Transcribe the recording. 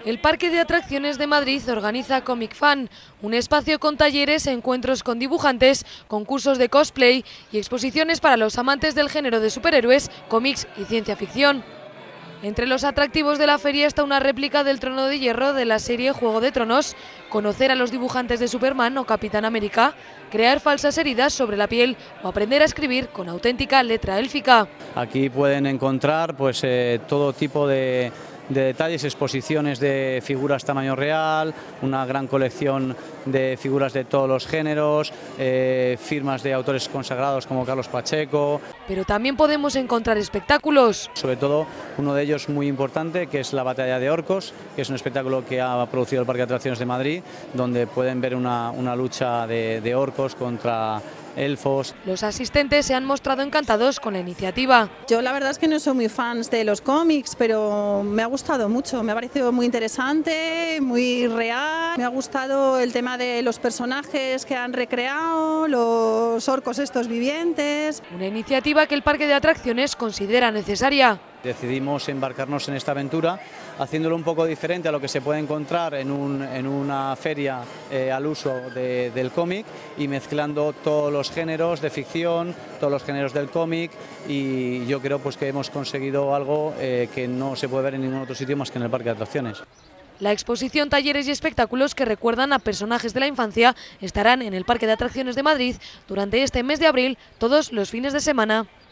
El Parque de Atracciones de Madrid organiza Comic Fan, un espacio con talleres, encuentros con dibujantes, concursos de cosplay y exposiciones para los amantes del género de superhéroes, cómics y ciencia ficción. Entre los atractivos de la feria está una réplica del Trono de Hierro de la serie Juego de Tronos, conocer a los dibujantes de Superman o Capitán América, crear falsas heridas sobre la piel o aprender a escribir con auténtica letra élfica. Aquí pueden encontrar todo tipo de detalles, exposiciones de figuras tamaño real, una gran colección de figuras de todos los géneros, firmas de autores consagrados como Carlos Pacheco. Pero también podemos encontrar espectáculos. Sobre todo uno de ellos muy importante, que es la Batalla de Orcos, que es un espectáculo que ha producido el Parque de Atracciones de Madrid, donde pueden ver una lucha de orcos contra elfos. Los asistentes se han mostrado encantados con la iniciativa. Yo la verdad es que no soy muy fan de los cómics, pero me ha gustado mucho, me ha parecido muy interesante, muy real. Me ha gustado el tema de los personajes que han recreado, los orcos estos vivientes. Una iniciativa que el Parque de Atracciones considera necesaria. Decidimos embarcarnos en esta aventura, haciéndolo un poco diferente a lo que se puede encontrar en una feria al uso del cómic, y mezclando todos los géneros de ficción, todos los géneros del cómic, y yo creo que hemos conseguido algo que no se puede ver en ningún otro sitio más que en el Parque de Atracciones. La exposición, talleres y espectáculos que recuerdan a personajes de la infancia estarán en el Parque de Atracciones de Madrid durante este mes de abril, todos los fines de semana.